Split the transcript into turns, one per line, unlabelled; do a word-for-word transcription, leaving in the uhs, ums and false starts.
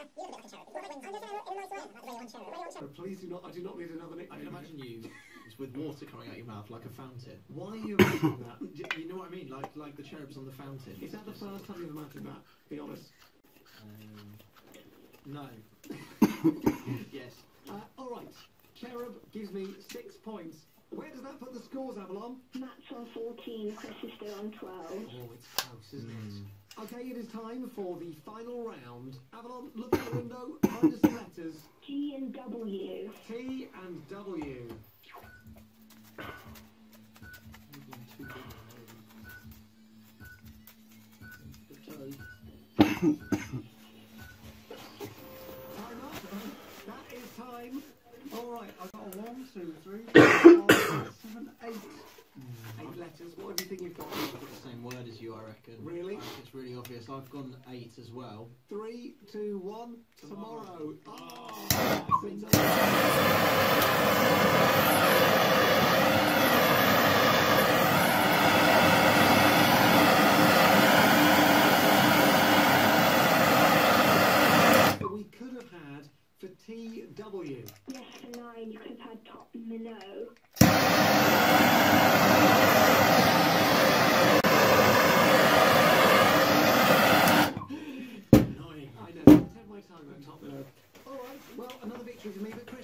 Please do not, I do not need another nickname.
I can imagine you with water coming out your mouth like a fountain.
Why are you imagining that?
You know what I mean? Like like the cherubs on the fountain.
Is that the first time you've imagined that? Be honest.
Um, no. Yes.
Uh, alright. Cherub gives me six points. Where does that put the scores, Avalon?
Matt's on fourteen, Chris is still on twelve.
Oh, it's close, isn't
Hmm.
it?
Okay, it is time for the final round. Avalon, look out the window, find us some letters.
G and W.
T and W. Time up. That is time. Alright, I've got a one, two, three, four, five, seven, eight. Eight letters. What do you think you've got?
I've got the same word as you, I reckon.
Really?
I think it's really obvious. I've gone eight as well.
Three, two, one. Tomorrow.
Tomorrow.
Oh. We could have had for T W.
Yes, for nine, you could have had top minnow.
Annoying. I know. Take my time at top minnow. Alright, well, another victory for me, but Chris,